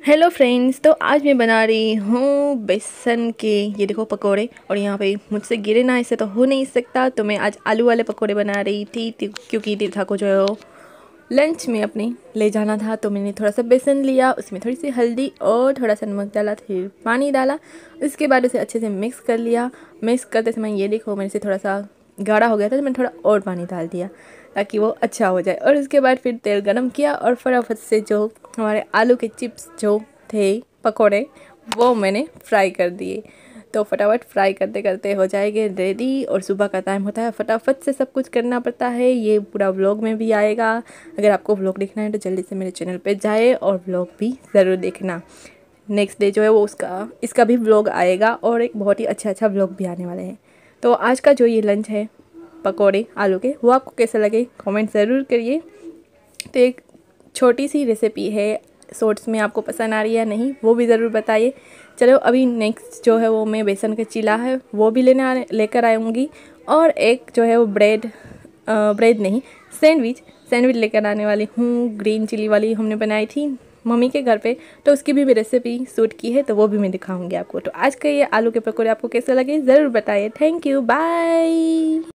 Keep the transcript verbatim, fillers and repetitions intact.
Hello friends, तो आज मैं बना रही हूँ बेसन के ये देखो पकोड़े। और यहाँ पे मुझसे गिरे ना, इससे तो हो नहीं सकता। तो मैं आज आलू वाले पकोड़े बना रही थी ति- क्योंकि तीर्था को जो है वो लंच में अपने ले जाना था। तो मैंने थोड़ा सा बेसन लिया, उसमें थोड़ी सी हल्दी और थोड़ा सा नमक डाला, फिर पानी डाला। उसके बाद उसे अच्छे से मिक्स कर लिया। मिक्स करते समय ये देखो मेरे से थोड़ा सा गाढ़ा हो गया था, तो मैंने थोड़ा और पानी डाल दिया ताकि वो अच्छा हो जाए। और उसके बाद फिर तेल गरम किया और फटाफट से जो हमारे आलू के चिप्स जो थे पकोड़े, वो मैंने फ्राई कर दिए। तो फटाफट फ्राई करते करते हो जाएंगे रेडी। और सुबह का टाइम होता है, फटाफट से सब कुछ करना पड़ता है। ये पूरा व्लॉग में भी आएगा। अगर आपको व्लॉग देखना है तो जल्दी से मेरे चैनल पे जाए और व्लॉग भी ज़रूर देखना। नेक्स्ट डे जो है वो उसका इसका भी व्लॉग आएगा और एक बहुत ही अच्छा अच्छा व्लॉग भी आने वाले हैं। तो आज का जो ये लंच है पकोड़े आलू के, वो आपको कैसे लगे कमेंट ज़रूर करिए। तो एक छोटी सी रेसिपी है, शॉर्ट्स में आपको पसंद आ रही है या नहीं वो भी ज़रूर बताइए। चलो अभी नेक्स्ट जो है वो मैं बेसन का चिला है वो भी लेने आने लेकर आऊँगी। और एक जो है वो ब्रेड ब्रेड नहीं सैंडविच सैंडविच लेकर आने वाली हूँ। ग्रीन चिली वाली हमने बनाई थी मम्मी के घर पे, तो उसकी भी रेसिपी शूट की है, तो वो भी मैं दिखाऊंगी आपको। तो आज का ये आलू के पकौड़े आपको कैसे लगे ज़रूर बताइए। Thank you, bye.